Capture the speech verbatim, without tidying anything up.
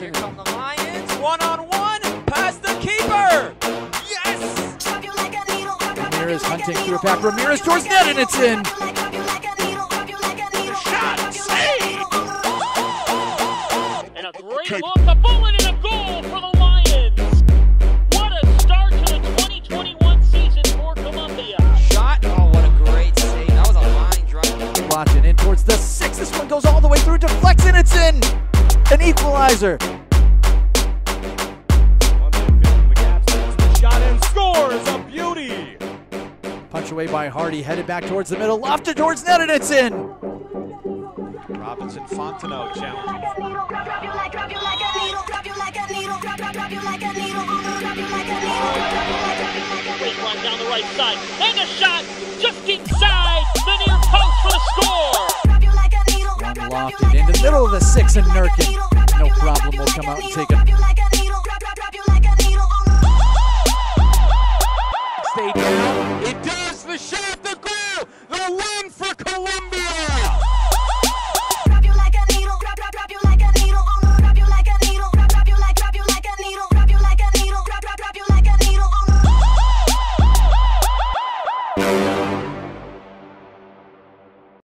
Here come the Lions, one-on-one, past the keeper! Yes! Ramirez hunting through a pack, Ramirez towards net, and it's in! Shot, save! And a great look, a bullet and a goal for the Lions! What a start to the twenty twenty-one season for Columbia! Shot, oh what a great save, that was a line drive. Watching in towards the six, this one goes all the way through, deflects, and it's in! An equalizer! Shot and scores, a beauty! Punch away by Hardy, headed back towards the middle, lofted towards net, and it's in! Robinson Fontenot challenging. Great run down the right side, and a shot just inside the near post for the score! One lofted into the middle of the six, and Nurkin, no problem, will come out and take it. Stay down. It does the shot, the goal, the win for Columbia.